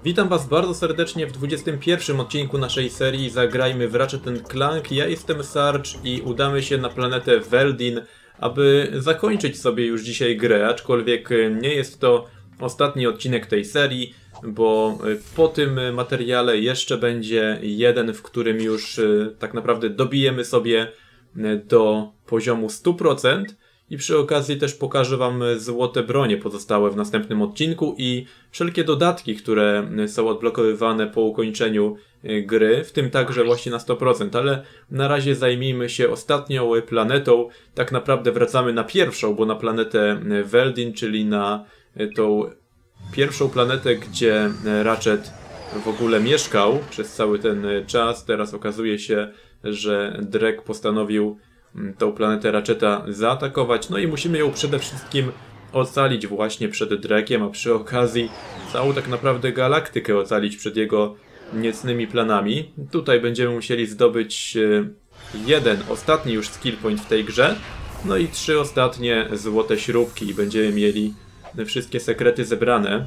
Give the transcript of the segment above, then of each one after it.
Witam Was bardzo serdecznie w 21 odcinku naszej serii Zagrajmy w Ratchet & Clank. Ja jestem Sarge i udamy się na planetę Veldin, aby zakończyć sobie już dzisiaj grę, aczkolwiek nie jest to ostatni odcinek tej serii, bo po tym materiale jeszcze będzie jeden, w którym już tak naprawdę dobijemy sobie do poziomu 100%. I przy okazji też pokażę Wam złote bronie pozostałe w następnym odcinku i wszelkie dodatki, które są odblokowywane po ukończeniu gry, w tym także właśnie na 100%, ale na razie zajmijmy się ostatnią planetą. Tak naprawdę wracamy na pierwszą, bo na planetę Veldin, czyli na tą pierwszą planetę, gdzie Ratchet w ogóle mieszkał przez cały ten czas. Teraz okazuje się, że Drek postanowił tą planetę Ratcheta zaatakować, no i musimy ją przede wszystkim ocalić właśnie przed Drekiem, a przy okazji całą tak naprawdę galaktykę ocalić przed jego niecnymi planami. Tutaj będziemy musieli zdobyć jeden, ostatni już skill point w tej grze, no i 3 ostatnie złote śrubki i będziemy mieli wszystkie sekrety zebrane.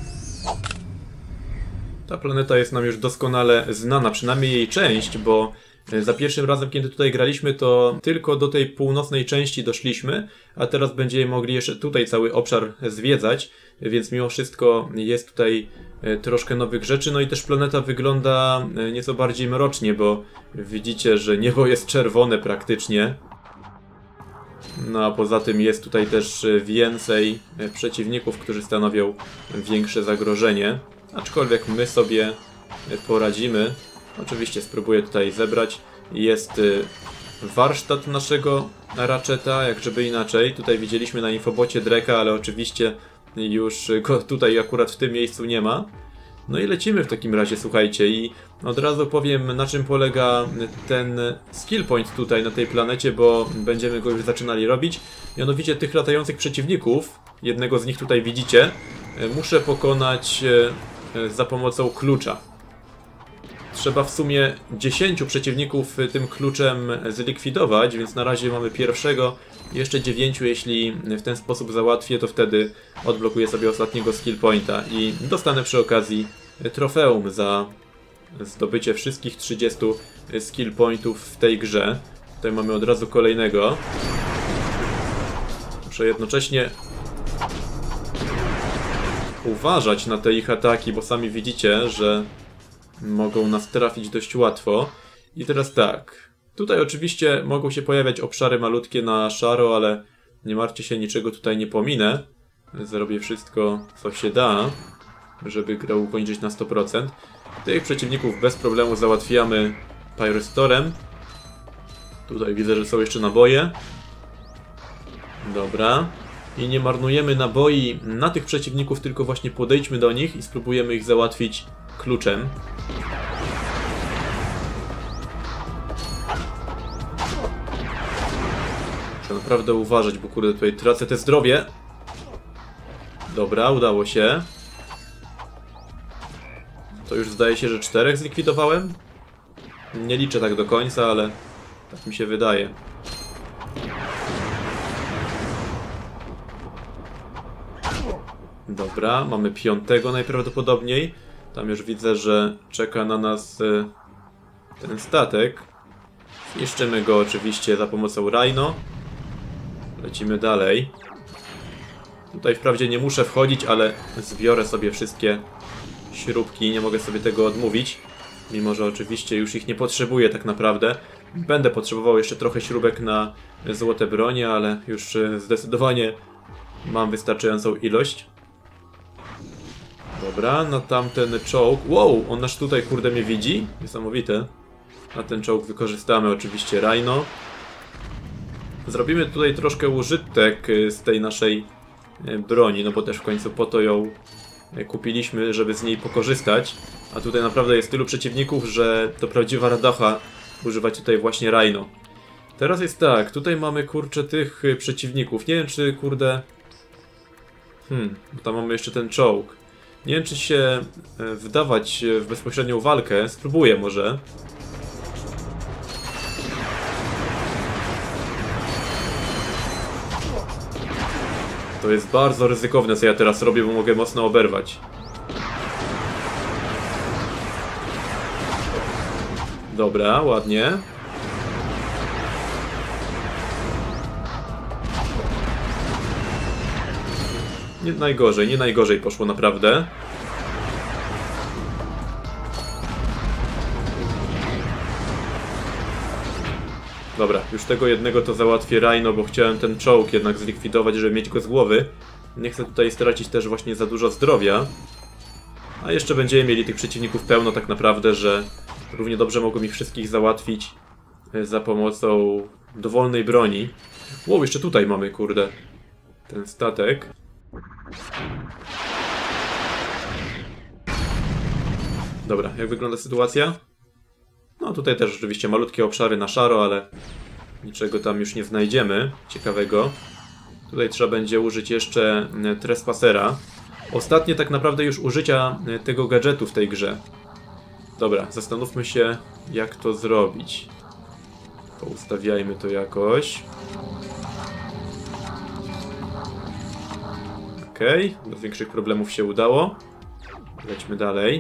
Ta planeta jest nam już doskonale znana, przynajmniej jej część, bo za pierwszym razem, kiedy tutaj graliśmy, to tylko do tej północnej części doszliśmy, a teraz będziemy mogli jeszcze tutaj cały obszar zwiedzać, więc mimo wszystko jest tutaj troszkę nowych rzeczy. No i też planeta wygląda nieco bardziej mrocznie, bo widzicie, że niebo jest czerwone praktycznie. No a poza tym jest tutaj też więcej przeciwników, którzy stanowią większe zagrożenie, aczkolwiek my sobie poradzimy. Oczywiście spróbuję tutaj zebrać. Jest warsztat naszego Ratcheta, jak żeby inaczej. Tutaj widzieliśmy na infobocie Dreka, ale oczywiście już go tutaj akurat w tym miejscu nie ma. No i lecimy w takim razie, słuchajcie, i od razu powiem, na czym polega ten skill point tutaj na tej planecie, bo będziemy go już zaczynali robić. Mianowicie tych latających przeciwników, jednego z nich tutaj widzicie, muszę pokonać za pomocą klucza. Trzeba w sumie 10 przeciwników tym kluczem zlikwidować, więc na razie mamy pierwszego. Jeszcze 9, jeśli w ten sposób załatwię, to wtedy odblokuję sobie ostatniego skill pointa i dostanę przy okazji trofeum za zdobycie wszystkich 30 skill pointów w tej grze. Tutaj mamy od razu kolejnego. Muszę jednocześnie uważać na te ich ataki, bo sami widzicie, że mogą nas trafić dość łatwo. I teraz tak. Tutaj oczywiście mogą się pojawiać obszary malutkie na szaro, ale nie martwcie się, niczego tutaj nie pominę. Zrobię wszystko, co się da, żeby grę ukończyć na 100%. Tych przeciwników bez problemu załatwiamy Pyrostorem. Tutaj widzę, że są jeszcze naboje. Dobra. I nie marnujemy naboi na tych przeciwników, tylko właśnie podejdźmy do nich i spróbujemy ich załatwić kluczem. Muszę naprawdę uważać, bo kurde, tutaj tracę te zdrowie. Dobra, udało się. To już zdaje się, że 4 zlikwidowałem. Nie liczę tak do końca, ale tak mi się wydaje. Dobra, mamy 5 najprawdopodobniej. Tam już widzę, że czeka na nas ten statek. Zniszczymy go oczywiście za pomocą Rhino. Lecimy dalej. Tutaj wprawdzie nie muszę wchodzić, ale zbiorę sobie wszystkie śrubki. Nie mogę sobie tego odmówić. Mimo że oczywiście już ich nie potrzebuję tak naprawdę. Będę potrzebował jeszcze trochę śrubek na złote bronie, ale już zdecydowanie mam wystarczającą ilość. Dobra, na tamten czołg. Wow, on aż tutaj kurde mnie widzi. Niesamowite. Na ten czołg wykorzystamy oczywiście Rhino. Zrobimy tutaj troszkę użytek z tej naszej broni, no bo też w końcu po to ją kupiliśmy, żeby z niej pokorzystać. A tutaj naprawdę jest tylu przeciwników, że to prawdziwa radocha używać tutaj właśnie Rhino. Teraz jest tak, tutaj mamy kurczę tych przeciwników. Nie wiem czy kurde... bo tam mamy jeszcze ten czołg. Nie wiem czy się wdawać w bezpośrednią walkę. Spróbuję może. To jest bardzo ryzykowne, co ja teraz robię, bo mogę mocno oberwać. Dobra, ładnie. Nie najgorzej poszło naprawdę. Dobra, już tego jednego to załatwię Rhino, bo chciałem ten czołg jednak zlikwidować, żeby mieć go z głowy. Nie chcę tutaj stracić też właśnie za dużo zdrowia. A jeszcze będziemy mieli tych przeciwników pełno tak naprawdę, że równie dobrze mogą ich wszystkich załatwić za pomocą dowolnej broni. Wow, jeszcze tutaj mamy, kurde, ten statek. Dobra, jak wygląda sytuacja? No tutaj też oczywiście malutkie obszary na szaro, ale niczego tam już nie znajdziemy ciekawego. Tutaj trzeba będzie użyć jeszcze Trespassera. Ostatnie tak naprawdę już użycia tego gadżetu w tej grze. Dobra, zastanówmy się, jak to zrobić. Poustawiajmy to jakoś. Okej, bez większych problemów się udało. Lećmy dalej.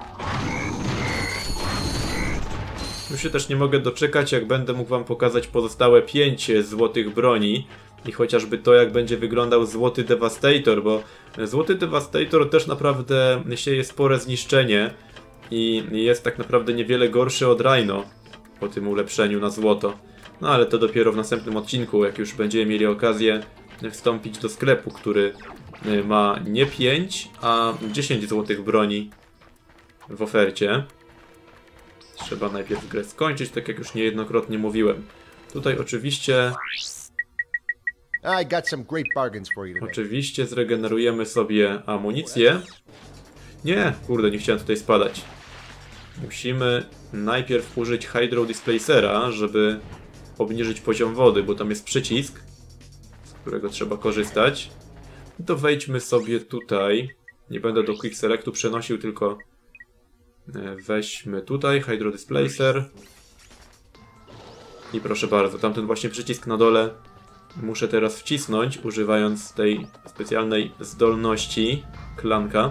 Już się też nie mogę doczekać, jak będę mógł wam pokazać pozostałe 5 złotych broni. I chociażby to, jak będzie wyglądał Złoty Devastator, bo Złoty Devastator też naprawdę sieje spore zniszczenie. I jest tak naprawdę niewiele gorszy od Rhino po tym ulepszeniu na złoto. No ale to dopiero w następnym odcinku, jak już będziemy mieli okazję wstąpić do sklepu, który ma nie 5, a 10 złotych broni w ofercie. Trzeba najpierw grę skończyć, tak jak już niejednokrotnie mówiłem. Tutaj oczywiście zregenerujemy sobie amunicję. Nie, kurde, nie chciałem tutaj spadać. Musimy najpierw użyć Hydro Displacera, żeby obniżyć poziom wody, bo tam jest przycisk, z którego trzeba korzystać. I to wejdźmy sobie tutaj. Nie będę do Quick Selectu przenosił, tylko weźmy tutaj Hydro Displacer. I proszę bardzo, tamten właśnie przycisk na dole muszę teraz wcisnąć, używając tej specjalnej zdolności klanka.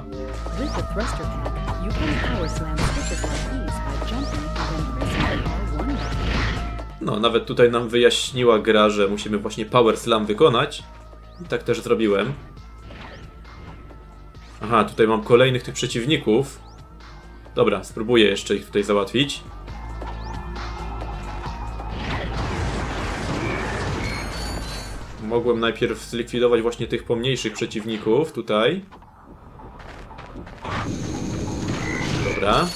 No, nawet tutaj nam wyjaśniła gra, że musimy właśnie Power Slam wykonać. I tak też zrobiłem. Aha, tutaj mam kolejnych tych przeciwników. Dobra, spróbuję jeszcze ich tutaj załatwić. Mogłem najpierw zlikwidować właśnie tych pomniejszych przeciwników tutaj. Dobra.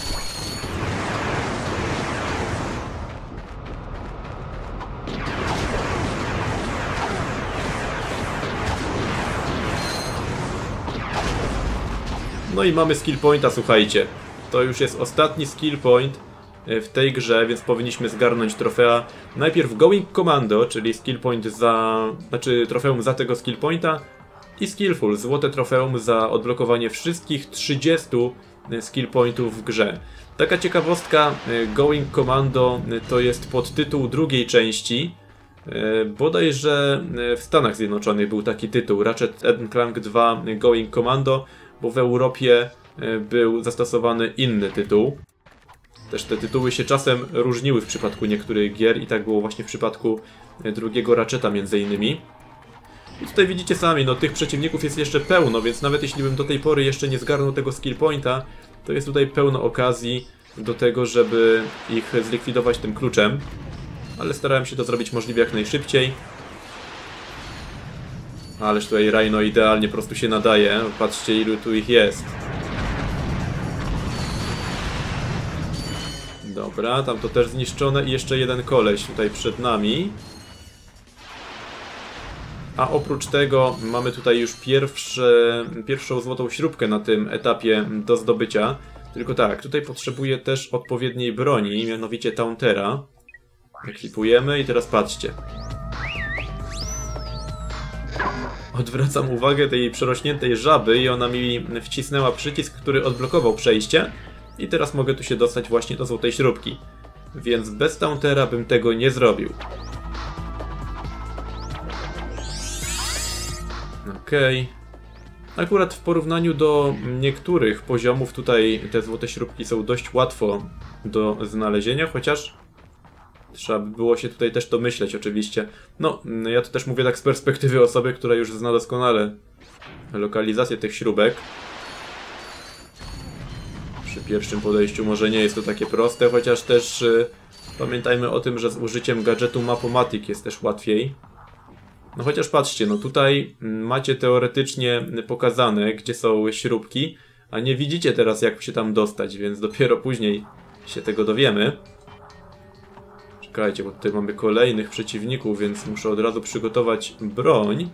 No i mamy skill pointa, słuchajcie. To już jest ostatni skill point w tej grze, więc powinniśmy zgarnąć trofea. Najpierw Going Commando, czyli skill point trofeum za tego skill pointa, i Skillful, złote trofeum za odblokowanie wszystkich 30 skill pointów w grze. Taka ciekawostka, Going Commando to jest podtytuł drugiej części. Bodajże w Stanach Zjednoczonych był taki tytuł, Ratchet & Clank 2 Going Commando, bo w Europie był zastosowany inny tytuł. Też te tytuły się czasem różniły w przypadku niektórych gier i tak było właśnie w przypadku drugiego Ratcheta między innymi. I tutaj widzicie sami, no tych przeciwników jest jeszcze pełno, więc nawet jeśli bym do tej pory jeszcze nie zgarnął tego skill pointa, to jest tutaj pełno okazji do tego, żeby ich zlikwidować tym kluczem. Ale starałem się to zrobić możliwie jak najszybciej. Ależ tutaj Rhino idealnie po prostu się nadaje. Patrzcie, ilu tu ich jest. Dobra, tam to też zniszczone i jeszcze jeden koleś tutaj przed nami. A oprócz tego mamy tutaj już pierwszą złotą śrubkę na tym etapie do zdobycia. Tylko tak, tutaj potrzebuję też odpowiedniej broni, mianowicie Tauntera. Ekwipujemy i teraz patrzcie. Odwracam uwagę tej przerośniętej żaby i ona mi wcisnęła przycisk, który odblokował przejście. I teraz mogę tu się dostać właśnie do złotej śrubki. Więc bez Tauntera bym tego nie zrobił. Okej. Akurat w porównaniu do niektórych poziomów tutaj te złote śrubki są dość łatwo do znalezienia, chociaż trzeba by było się tutaj też domyśleć oczywiście. No, ja to też mówię tak z perspektywy osoby, która już zna doskonale lokalizację tych śrubek. Przy pierwszym podejściu może nie jest to takie proste, chociaż też pamiętajmy o tym, że z użyciem gadżetu Map-O-Matic jest też łatwiej. No chociaż patrzcie, no tutaj macie teoretycznie pokazane, gdzie są śrubki, a nie widzicie teraz, jak się tam dostać, więc dopiero później się tego dowiemy. Czekajcie, bo tutaj mamy kolejnych przeciwników, więc muszę od razu przygotować broń.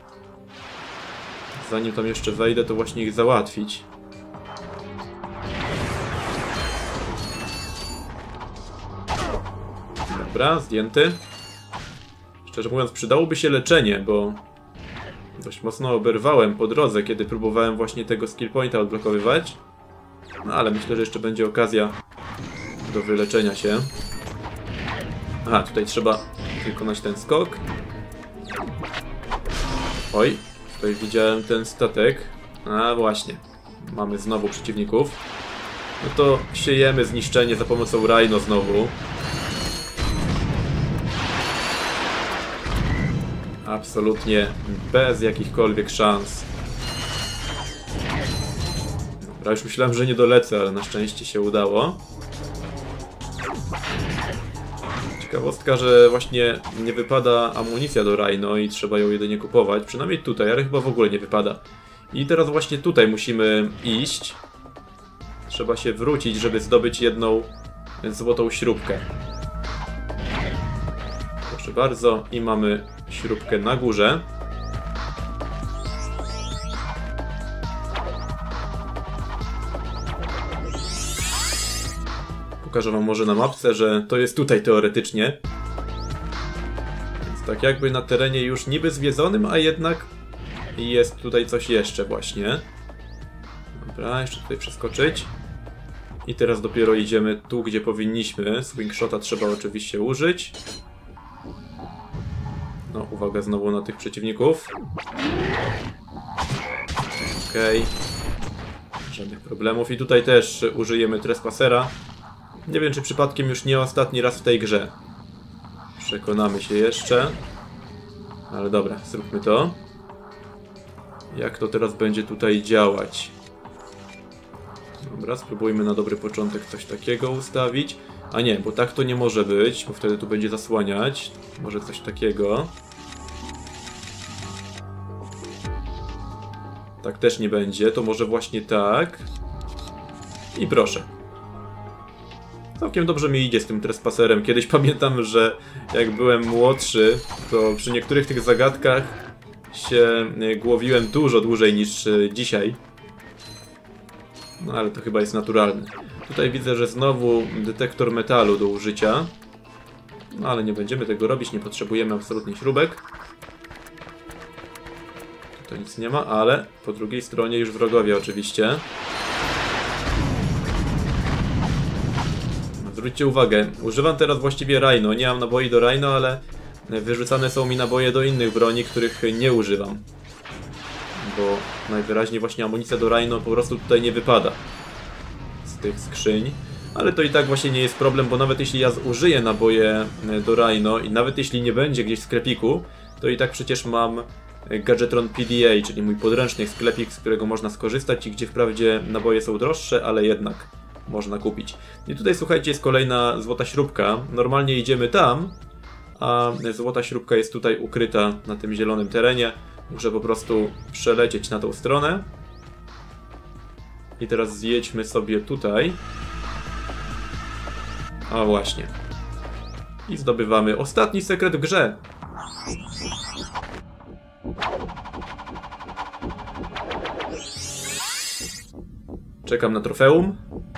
Zanim tam jeszcze wejdę, to właśnie ich załatwić. Dobra, zdjęty. Szczerze mówiąc, przydałoby się leczenie, bo dość mocno oberwałem po drodze, kiedy próbowałem właśnie tego skill pointa odblokowywać. No ale myślę, że jeszcze będzie okazja do wyleczenia się. Aha, tutaj trzeba wykonać ten skok. Oj, tutaj widziałem ten statek. A właśnie, mamy znowu przeciwników. No to siejemy zniszczenie za pomocą Rhino znowu. Absolutnie bez jakichkolwiek szans. Dobra, już myślałem, że nie dolecę, ale na szczęście się udało. Ciekawostka, że właśnie nie wypada amunicja do Rhino i trzeba ją jedynie kupować. Przynajmniej tutaj, ale chyba w ogóle nie wypada. I teraz właśnie tutaj musimy iść. Trzeba się wrócić, żeby zdobyć jedną złotą śrubkę. Proszę bardzo, i mamy śrubkę na górze. Pokażę wam może na mapce, że to jest tutaj teoretycznie. Więc tak jakby na terenie już niby zwiedzonym, a jednak jest tutaj coś jeszcze właśnie. Dobra, jeszcze tutaj przeskoczyć. I teraz dopiero idziemy tu, gdzie powinniśmy. Swingshota trzeba oczywiście użyć. No, uwaga znowu na tych przeciwników. Okej. Żadnych problemów. I tutaj też użyjemy Trespassera. Nie wiem, czy przypadkiem już nie ostatni raz w tej grze. Przekonamy się jeszcze. Ale dobra, zróbmy to. Jak to teraz będzie tutaj działać? Dobra, spróbujmy na dobry początek coś takiego ustawić. A nie, bo tak to nie może być, bo wtedy tu będzie zasłaniać. Może coś takiego. Tak też nie będzie, to może właśnie tak. I proszę. Całkiem dobrze mi idzie z tym Trespasserem. Kiedyś pamiętam, że jak byłem młodszy, to przy niektórych tych zagadkach się głowiłem dużo dłużej niż dzisiaj. No ale to chyba jest naturalne. Tutaj widzę, że znowu detektor metalu do użycia. No ale nie będziemy tego robić, nie potrzebujemy absolutnie śrubek. Tutaj nic nie ma, ale po drugiej stronie już wrogowie oczywiście. Zwróćcie uwagę, używam teraz właściwie Rhino. Nie mam naboi do Rhino, ale wyrzucane są mi naboje do innych broni, których nie używam. Bo najwyraźniej właśnie amunicja do Rhino po prostu tutaj nie wypada z tych skrzyń. Ale to i tak właśnie nie jest problem, bo nawet jeśli ja zużyję naboje do Rhino i nawet jeśli nie będzie gdzieś w sklepiku, to i tak przecież mam Gadgetron PDA, czyli mój podręczny sklepik, z którego można skorzystać i gdzie wprawdzie naboje są droższe, ale jednak można kupić. I tutaj słuchajcie, jest kolejna złota śrubka. Normalnie idziemy tam, a złota śrubka jest tutaj ukryta na tym zielonym terenie. Muszę po prostu przelecieć na tą stronę. I teraz zjedźmy sobie tutaj. A właśnie. I zdobywamy ostatni sekret w grze. Czekam na trofeum.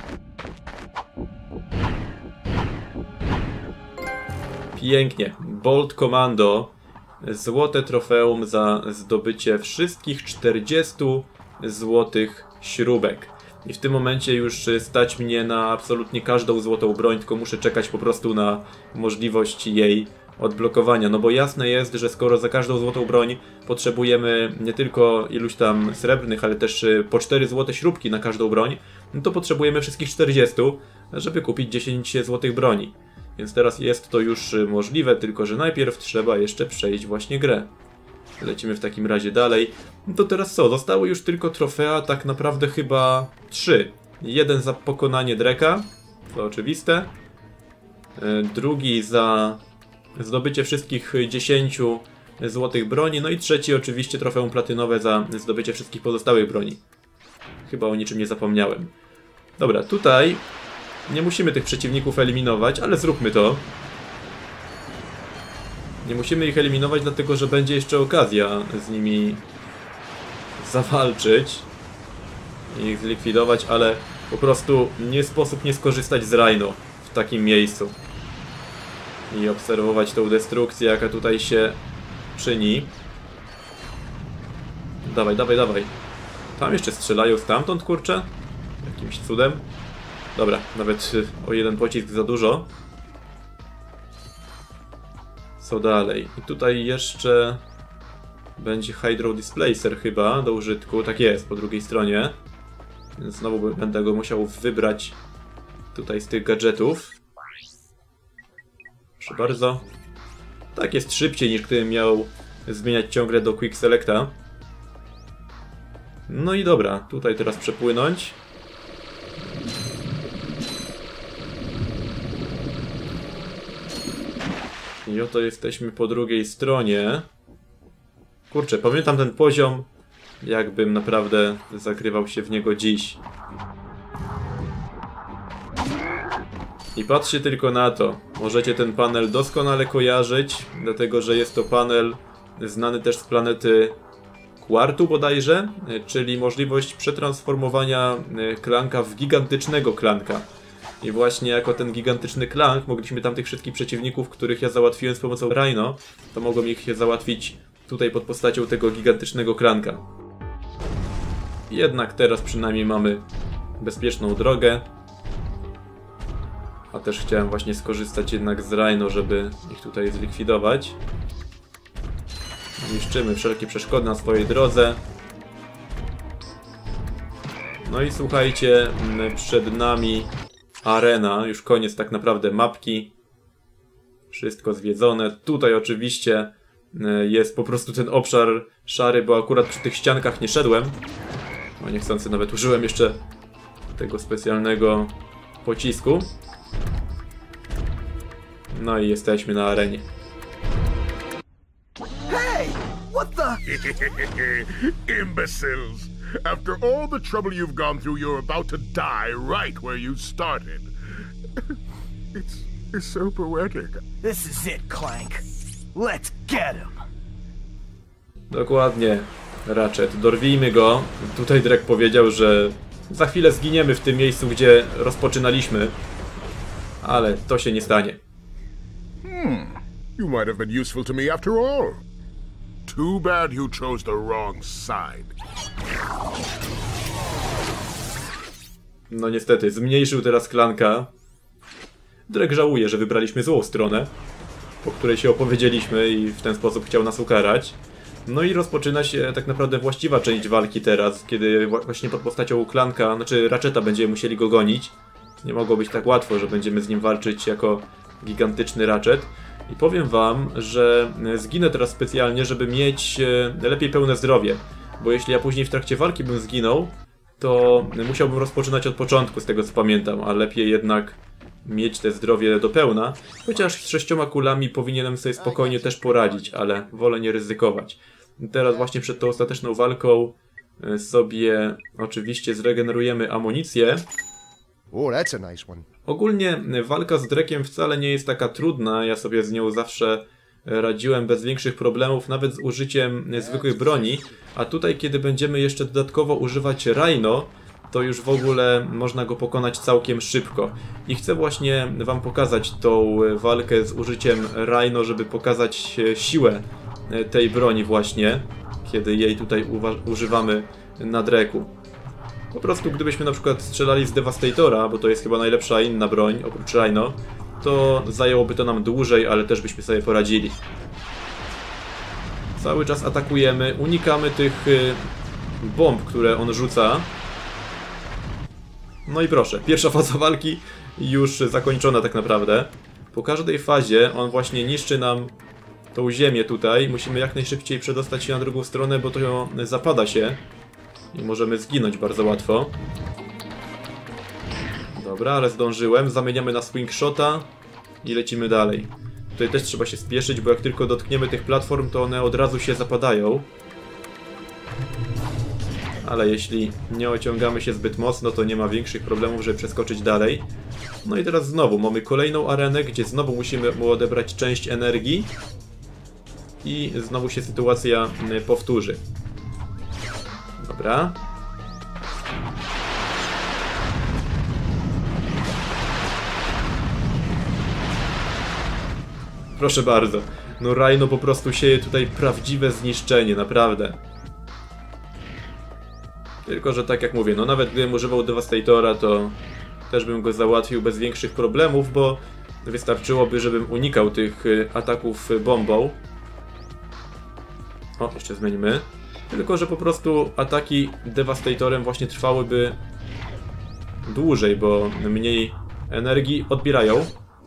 Pięknie. Bolt Commando. Złote trofeum za zdobycie wszystkich 40 złotych śrubek. I w tym momencie już stać mnie na absolutnie każdą złotą broń, tylko muszę czekać po prostu na możliwość jej odblokowania, no bo jasne jest, że skoro za każdą złotą broń potrzebujemy nie tylko iluś tam srebrnych, ale też po 4 złote śrubki na każdą broń, no to potrzebujemy wszystkich 40, żeby kupić 10 złotych broni. Więc teraz jest to już możliwe, tylko że najpierw trzeba jeszcze przejść właśnie grę. Lecimy w takim razie dalej. No to teraz co? Zostały już tylko trofea, tak naprawdę chyba 3. Jeden za pokonanie Dreka, to oczywiste. Drugi za zdobycie wszystkich 10 złotych broni. No i trzeci oczywiście trofeum platynowe za zdobycie wszystkich pozostałych broni. Chyba o niczym nie zapomniałem. Dobra, tutaj nie musimy tych przeciwników eliminować, ale zróbmy to. Nie musimy ich eliminować, dlatego że będzie jeszcze okazja z nimi zawalczyć i ich zlikwidować, ale po prostu nie sposób nie skorzystać z Rhino w takim miejscu i obserwować tą destrukcję, jaka tutaj się czyni. Dawaj, dawaj, dawaj. Tam jeszcze strzelają stamtąd, kurczę. Jakimś cudem. Dobra, nawet o jeden pocisk za dużo. Co dalej? I tutaj jeszcze będzie Hydro Displacer chyba do użytku. Tak jest, po drugiej stronie. Więc znowu będę go musiał wybrać tutaj z tych gadżetów. Proszę bardzo. Tak jest szybciej niż gdybym miał zmieniać ciągle do Quick Selecta. No i dobra, tutaj teraz przepłynąć. I oto jesteśmy po drugiej stronie. Kurczę, pamiętam ten poziom, jakbym naprawdę zagrywał się w niego dziś. I patrzcie tylko na to. Możecie ten panel doskonale kojarzyć, dlatego że jest to panel znany też z planety Quartu bodajże, czyli możliwość przetransformowania klanka w gigantycznego klanka. I właśnie jako ten gigantyczny klank mogliśmy tam tych wszystkich przeciwników, których ja załatwiłem z pomocą Rhino, to mogłem ich załatwić tutaj pod postacią tego gigantycznego klanka. Jednak teraz przynajmniej mamy bezpieczną drogę. A też chciałem właśnie skorzystać jednak z Rhino, żeby ich tutaj zlikwidować. Niszczymy wszelkie przeszkody na swojej drodze. No i słuchajcie, przed nami arena, już koniec tak naprawdę mapki. Wszystko zwiedzone. Tutaj oczywiście jest po prostu ten obszar szary, bo akurat przy tych ściankach nie szedłem. No niechcący nawet użyłem jeszcze tego specjalnego pocisku. No i jesteśmy na arenie. Hey! What the? Imbeciles! After all the trouble you've gone through, you're about to die right where you started. It's so poetic. This is it, Clank. Let's get him. Dokładnie, Ratchet. Dorwijmy go. Tutaj Drek powiedział, że za chwilę zginiemy w tym miejscu, gdzie rozpoczynaliśmy. Ale to się nie stanie. You might have been useful to me after all. Too bad you chose the wrong side. No niestety, zmniejszył teraz klanka. Drek żałuje, że wybraliśmy złą stronę, po której się opowiedzieliśmy i w ten sposób chciał nas ukarać. No i rozpoczyna się tak naprawdę właściwa część walki teraz, kiedy właśnie pod postacią klanka, znaczy Ratcheta będziemy musieli go gonić. Nie mogło być tak łatwo, że będziemy z nim walczyć jako gigantyczny Ratchet. I powiem wam, że zginę teraz specjalnie, żeby mieć lepiej pełne zdrowie. Bo jeśli ja później w trakcie walki bym zginął, to musiałbym rozpoczynać od początku, z tego co pamiętam, a lepiej jednak mieć te zdrowie do pełna. Chociaż z 6 kulami powinienem sobie spokojnie też poradzić, ale wolę nie ryzykować. Teraz właśnie przed tą ostateczną walką sobie oczywiście zregenerujemy amunicję. Oh, that's a nice one. Ogólnie walka z Drekiem wcale nie jest taka trudna, ja sobie z nią zawsze radziłem bez większych problemów, nawet z użyciem zwykłych broni, a tutaj kiedy będziemy jeszcze dodatkowo używać Rhino, to już w ogóle można go pokonać całkiem szybko. I chcę właśnie wam pokazać tą walkę z użyciem Rhino, żeby pokazać siłę tej broni właśnie, kiedy jej tutaj używamy na Dreku. Po prostu gdybyśmy na przykład strzelali z Devastatora, bo to jest chyba najlepsza inna broń oprócz Rhino, to zajęłoby to nam dłużej, ale też byśmy sobie poradzili. Cały czas atakujemy, unikamy tych bomb, które on rzuca. No i proszę, pierwsza faza walki już zakończona tak naprawdę. Po każdej fazie on właśnie niszczy nam tą ziemię tutaj. Musimy jak najszybciej przedostać się na drugą stronę, bo to zapada się i możemy zginąć bardzo łatwo. Dobra, ale zdążyłem. Zamieniamy na swing shota i lecimy dalej. Tutaj też trzeba się spieszyć, bo jak tylko dotkniemy tych platform, to one od razu się zapadają. Ale jeśli nie ociągamy się zbyt mocno, to nie ma większych problemów, żeby przeskoczyć dalej. No i teraz znowu mamy kolejną arenę, gdzie znowu musimy mu odebrać część energii. I znowu się sytuacja powtórzy. Dobra. Proszę bardzo. No Rhino po prostu sieje tutaj prawdziwe zniszczenie, naprawdę. Tylko że tak jak mówię, no nawet gdybym używał Devastatora, to też bym go załatwił bez większych problemów, bo wystarczyłoby, żebym unikał tych ataków bombą. O, jeszcze zmienimy. Tylko że po prostu ataki Devastatorem właśnie trwałyby dłużej, bo mniej energii odbierają.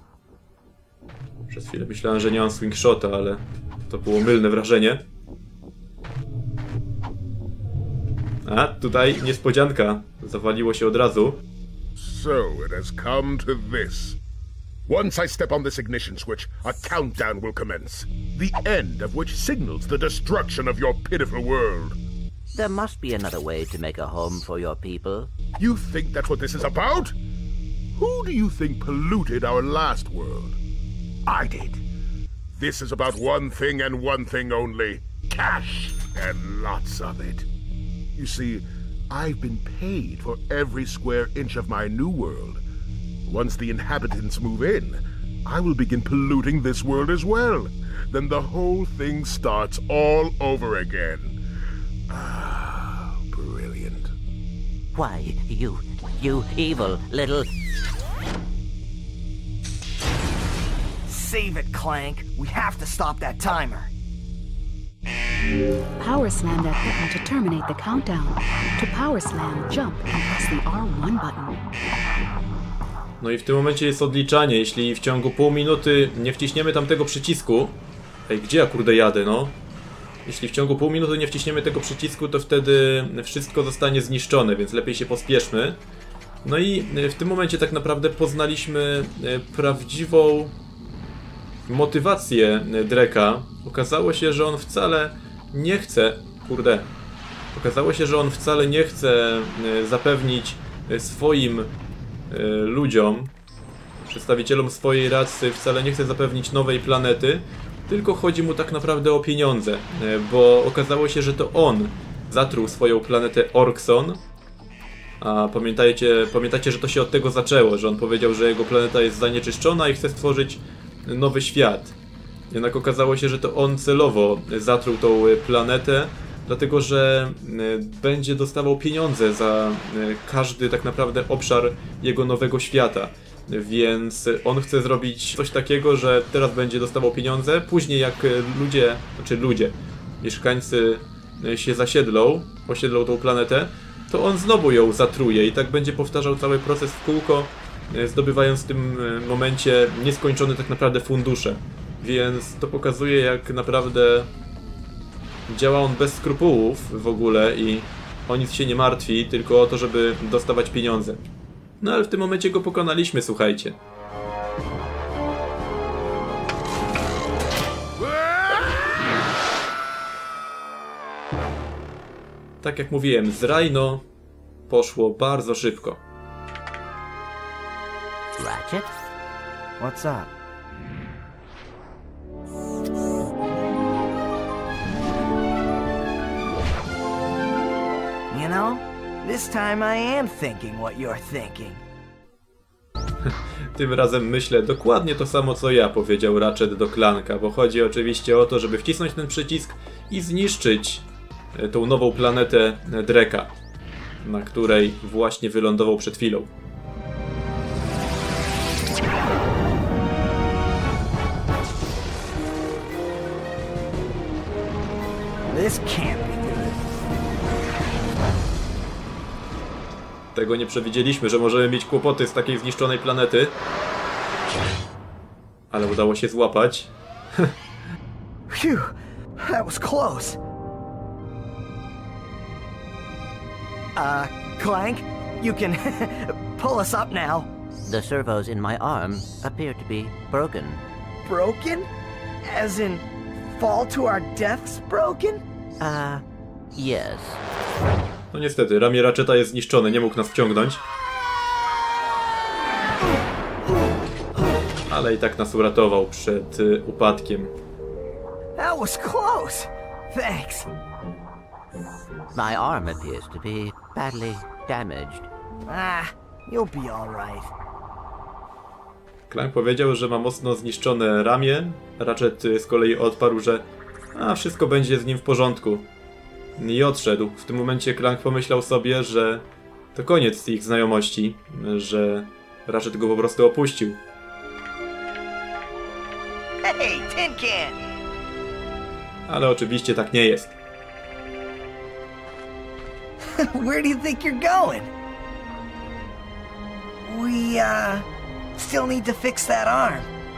Przez chwilę myślałem, że nie mam swingshota, ale to było mylne wrażenie. A, tutaj niespodzianka. Zawaliło się od razu. So it has come to this. Once I step on this ignition switch, a countdown will commence. The end of which signals the destruction of your pitiful world. There must be another way to make a home for your people. You think that's what this is about? Who do you think polluted our last world? I did. This is about one thing and one thing only. Cash, and lots of it. You see, I've been paid for every square inch of my new world. Once the inhabitants move in, I will begin polluting this world as well. Then the whole thing starts all over again. Ah, brilliant. Why, you evil little... Save it, Clank. We have to stop that timer. Power slam that button to terminate the countdown. To power slam, jump and press the R1 button. No i w tym momencie jest odliczanie. Jeśli w ciągu pół minuty nie wciśniemy tamtego przycisku... Ej, gdzie ja kurde jadę, no? Jeśli w ciągu pół minuty nie wciśniemy tego przycisku, to wtedy wszystko zostanie zniszczone, więc lepiej się pospieszmy. No i w tym momencie tak naprawdę poznaliśmy prawdziwą motywację Dreka. Okazało się, że on wcale nie chce... Kurde. Okazało się, że on wcale nie chce zapewnić swoim ludziom, przedstawicielom swojej rasy, wcale nie chce zapewnić nowej planety, tylko chodzi mu tak naprawdę o pieniądze, bo okazało się, że to on zatruł swoją planetę Orkson. A pamiętacie, że to się od tego zaczęło, że on powiedział, że jego planeta jest zanieczyszczona i chce stworzyć nowy świat. Jednak okazało się, że to on celowo zatruł tą planetę, dlatego że będzie dostawał pieniądze za każdy tak naprawdę obszar jego nowego świata. Więc on chce zrobić coś takiego, że teraz będzie dostawał pieniądze, później jak mieszkańcy się osiedlą tą planetę, to on znowu ją zatruje i tak będzie powtarzał cały proces w kółko, zdobywając w tym momencie nieskończone tak naprawdę fundusze. Więc to pokazuje, jak naprawdę działa on bez skrupułów w ogóle i o nic się nie martwi, tylko o to, żeby dostawać pieniądze. No ale w tym momencie go pokonaliśmy, słuchajcie. Tak jak mówiłem, z Rhino poszło bardzo szybko. Ratchet? What's up? You know, this time I am thinking what you're thinking. Tym razem myślę dokładnie to samo co ja, powiedział Ratchet do Clanka, bo chodzi oczywiście o to, żeby wcisnąć ten przycisk i zniszczyć tą nową planetę Dreka, na której właśnie wylądował przed chwilą. This can't be good. Tego nie przewidzieliśmy, że możemy mieć kłopoty z takiej zniszczonej planety. Ale udało się złapać. Phew, that was close. Clank, you can pull us up now. The servos in my arm appear to be broken. Broken? As in, fall to our deaths broken? Yes. No niestety, ramię Ratcheta jest zniszczone, nie mógł nas wciągnąć. Ale i tak nas uratował przed upadkiem. That was close. Thanks. My arm appears to be badly damaged. You'll be all right. Clank powiedział, że ma mocno zniszczone ramię. Ratchet z kolei odparł, że wszystko będzie z nim w porządku. I odszedł. W tym momencie Clank pomyślał sobie, że to koniec ich znajomości, że Ratchet go po prostu opuścił. Hey, Tin Can! Ale oczywiście tak nie jest. Where do you think you're going? We, still need to fix that arm.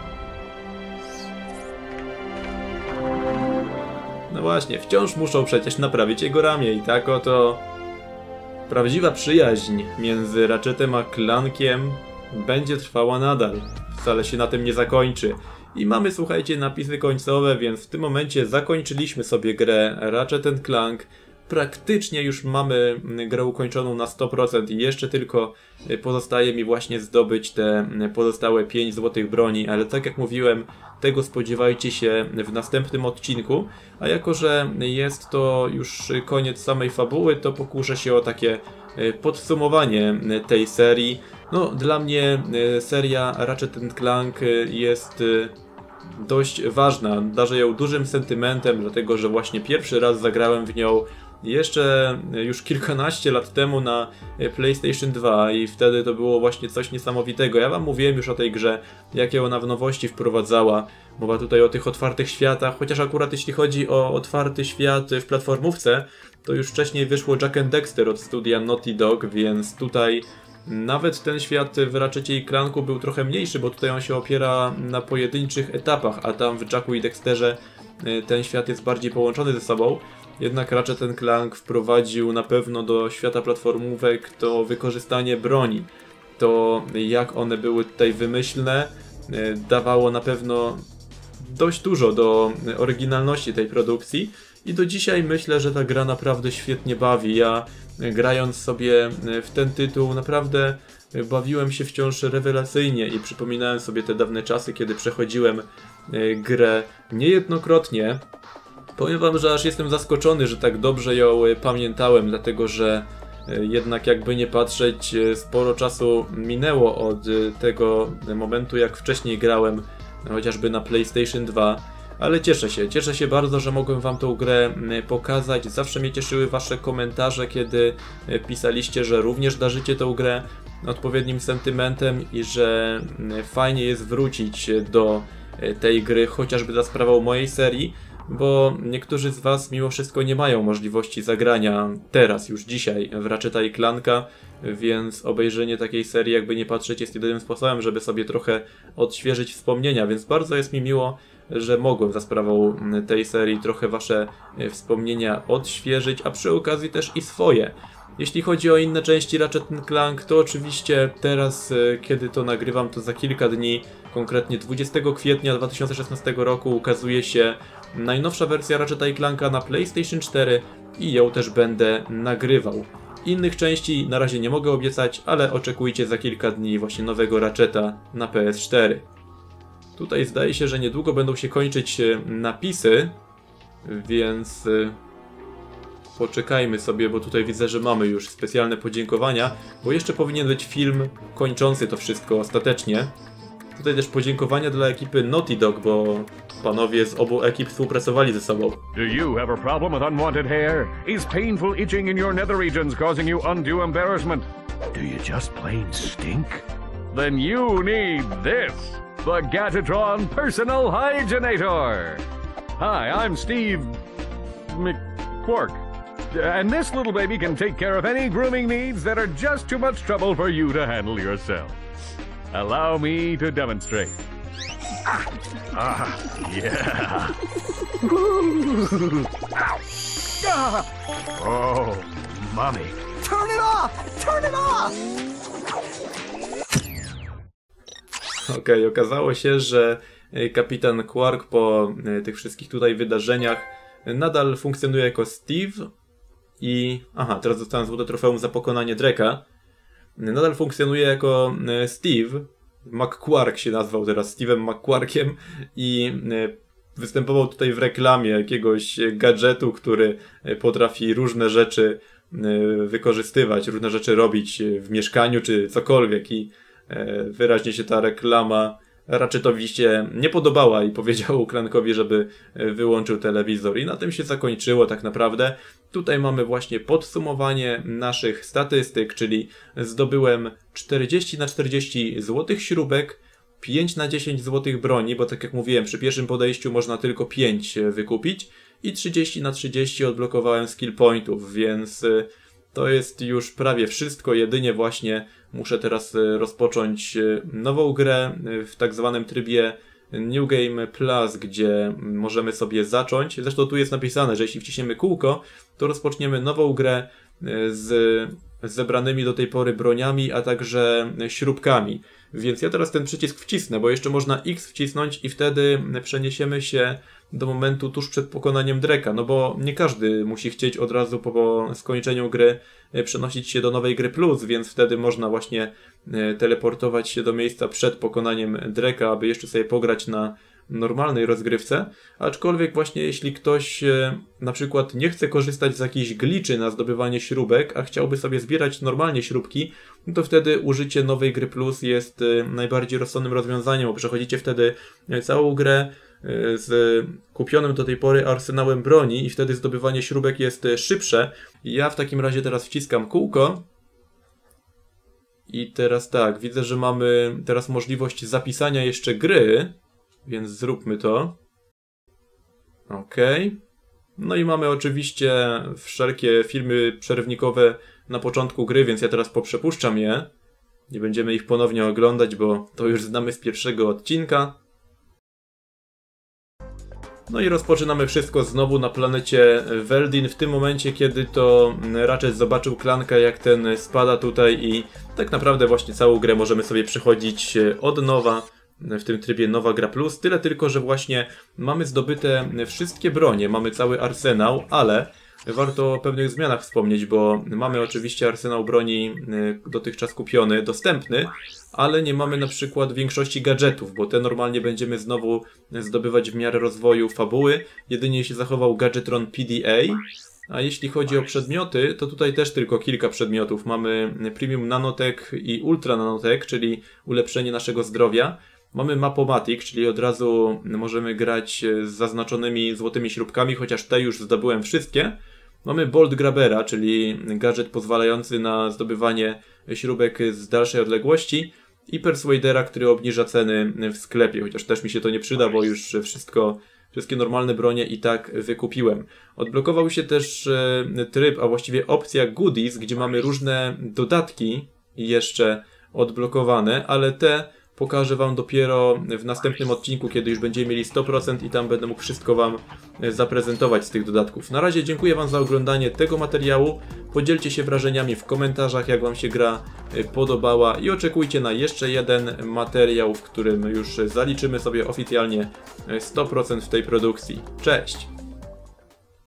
No właśnie, wciąż muszą przecież naprawić jego ramię i tak oto prawdziwa przyjaźń między Ratchetem a Clankiem będzie trwała nadal. Wcale się na tym nie zakończy. I mamy, słuchajcie, napisy końcowe, więc w tym momencie zakończyliśmy sobie grę Ratchet & Clank. Praktycznie już mamy grę ukończoną na 100% i jeszcze tylko pozostaje mi właśnie zdobyć te pozostałe 5 złotych broni, ale tak jak mówiłem, tego spodziewajcie się w następnym odcinku, a jako że jest to już koniec samej fabuły, to pokuszę się o takie podsumowanie tej serii. No, dla mnie seria Ratchet & Clank jest dość ważna, darzę ją dużym sentymentem, dlatego że właśnie pierwszy raz zagrałem w nią jeszcze już kilkanaście lat temu na PlayStation 2 i wtedy to było właśnie coś niesamowitego. Ja wam mówiłem już o tej grze, jakie ona w nowości wprowadzała. Mowa tutaj o tych otwartych światach, chociaż akurat jeśli chodzi o otwarty świat w platformówce, to już wcześniej wyszło Jak and Daxter od studia Naughty Dog, więc tutaj nawet ten świat w Ratchetie i Clanku był trochę mniejszy, bo tutaj on się opiera na pojedynczych etapach, a tam w Jacku i Dexterze ten świat jest bardziej połączony ze sobą. Jednak Ratchet & Clank wprowadził na pewno do świata platformówek to wykorzystanie broni. To jak one były tutaj wymyślne dawało na pewno dość dużo do oryginalności tej produkcji. I do dzisiaj myślę, że ta gra naprawdę świetnie bawi. Ja grając sobie w ten tytuł naprawdę bawiłem się wciąż rewelacyjnie i przypominałem sobie te dawne czasy, kiedy przechodziłem grę niejednokrotnie. Powiem wam, że aż jestem zaskoczony, że tak dobrze ją pamiętałem, dlatego że jednak jakby nie patrzeć, sporo czasu minęło od tego momentu, jak wcześniej grałem chociażby na PlayStation 2. Ale cieszę się bardzo, że mogłem wam tą grę pokazać. Zawsze mnie cieszyły wasze komentarze, kiedy pisaliście, że również darzycie tą grę odpowiednim sentymentem i że fajnie jest wrócić do tej gry, chociażby za sprawą mojej serii, bo niektórzy z was mimo wszystko nie mają możliwości zagrania teraz, już dzisiaj w Ratcheta i Clanka, więc obejrzenie takiej serii, jakby nie patrzeć, jest jedynym sposobem, żeby sobie trochę odświeżyć wspomnienia, więc bardzo jest mi miło, że mogłem za sprawą tej serii trochę wasze wspomnienia odświeżyć, a przy okazji też i swoje. Jeśli chodzi o inne części Ratchet & Clank, to oczywiście teraz, kiedy to nagrywam, to za kilka dni, konkretnie 20 kwietnia 2016 roku ukazuje się najnowsza wersja Ratcheta i Clanka na PlayStation 4 i ją też będę nagrywał. Innych części na razie nie mogę obiecać, ale oczekujcie za kilka dni właśnie nowego Ratcheta na PS4. Tutaj zdaje się, że niedługo będą się kończyć napisy, więc poczekajmy sobie, bo tutaj widzę, że mamy już specjalne podziękowania, bo jeszcze powinien być film kończący to wszystko ostatecznie. Tutaj też podziękowania dla ekipy Naughty Dog, bo panowie z obu ekip współpracowali ze sobą. Do you have a problem with unwanted hair? Is painful itching in your nether regions causing you undue embarrassment? Do you just plain stink? Then you need this, the Gadgetron Personal Hygienator. Hi, I'm Steve Quark. And this little baby can take care of any grooming needs that are just too much trouble for you to handle yourself. Allow me to demonstrate. Yeah. Oh, mommy. Turn it off! Turn it off! Okej, okazało się, że kapitan Quark po tych wszystkich tutaj wydarzeniach nadal funkcjonuje jako Steve i... Aha, teraz dostałem złote trofeum za pokonanie Dreka. Nadal funkcjonuje jako Steve. McQuark się nazwał teraz Steve'em McQuarkiem i występował tutaj w reklamie jakiegoś gadżetu, który potrafi różne rzeczy wykorzystywać, różne rzeczy robić w mieszkaniu czy cokolwiek i wyraźnie się ta reklama Ratchetowi się nie podobała i powiedział Clankowi, żeby wyłączył telewizor. I na tym się zakończyło tak naprawdę. Tutaj mamy właśnie podsumowanie naszych statystyk, czyli zdobyłem 40 na 40 złotych śrubek, 5 na 10 złotych broni, bo tak jak mówiłem, przy pierwszym podejściu można tylko 5 wykupić i 30 na 30 odblokowałem skill pointów, więc to jest już prawie wszystko, jedynie właśnie muszę teraz rozpocząć nową grę w tak zwanym trybie New Game Plus, gdzie możemy sobie zacząć. Zresztą tu jest napisane, że jeśli wciśniemy kółko, to rozpoczniemy nową grę z zebranymi do tej pory broniami, a także śrubkami. Więc ja teraz ten przycisk wcisnę, bo jeszcze można X wcisnąć i wtedy przeniesiemy się do momentu tuż przed pokonaniem Dreka, no bo nie każdy musi chcieć od razu po skończeniu gry przenosić się do nowej gry plus, więc wtedy można właśnie teleportować się do miejsca przed pokonaniem Dreka, aby jeszcze sobie pograć na normalnej rozgrywce, aczkolwiek właśnie jeśli ktoś na przykład nie chce korzystać z jakichś gliczy na zdobywanie śrubek, a chciałby sobie zbierać normalnie śrubki, to wtedy użycie nowej gry plus jest najbardziej rozsądnym rozwiązaniem, bo przechodzicie wtedy całą grę z kupionym do tej pory arsenałem broni i wtedy zdobywanie śrubek jest szybsze. Ja w takim razie teraz wciskam kółko i teraz tak, widzę, że mamy teraz możliwość zapisania jeszcze gry, więc zróbmy to. OK. No i mamy oczywiście wszelkie filmy przerywnikowe na początku gry, więc ja teraz poprzepuszczam je. Nie będziemy ich ponownie oglądać, bo to już znamy z pierwszego odcinka. No i rozpoczynamy wszystko znowu na planecie Veldin w tym momencie, kiedy to Ratchet zobaczył Clanka, jak ten spada tutaj i tak naprawdę właśnie całą grę możemy sobie przechodzić od nowa w tym trybie Nowa Gra Plus. Tyle tylko, że właśnie mamy zdobyte wszystkie bronie, mamy cały arsenał, ale warto o pewnych zmianach wspomnieć, bo mamy oczywiście arsenał broni dotychczas kupiony, dostępny, ale nie mamy na przykład większości gadżetów, bo te normalnie będziemy znowu zdobywać w miarę rozwoju fabuły, jedynie się zachował Gadgetron PDA, a jeśli chodzi o przedmioty, to tutaj też tylko kilka przedmiotów. Mamy Premium Nanotech i Ultra Nanotech, czyli ulepszenie naszego zdrowia. Mamy Map-O-Matic, czyli od razu możemy grać z zaznaczonymi złotymi śrubkami, chociaż te już zdobyłem wszystkie. Mamy Bolt Grabera, czyli gadżet pozwalający na zdobywanie śrubek z dalszej odległości. I Persuadera, który obniża ceny w sklepie, chociaż też mi się to nie przyda, bo już wszystkie normalne bronie i tak wykupiłem. Odblokował się też tryb, a właściwie opcja Goodies, gdzie mamy różne dodatki jeszcze odblokowane, ale te pokażę Wam dopiero w następnym odcinku, kiedy już będziemy mieli 100% i tam będę mógł wszystko Wam zaprezentować z tych dodatków. Na razie dziękuję Wam za oglądanie tego materiału. Podzielcie się wrażeniami w komentarzach, jak Wam się gra podobała i oczekujcie na jeszcze jeden materiał, w którym już zaliczymy sobie oficjalnie 100% w tej produkcji. Cześć!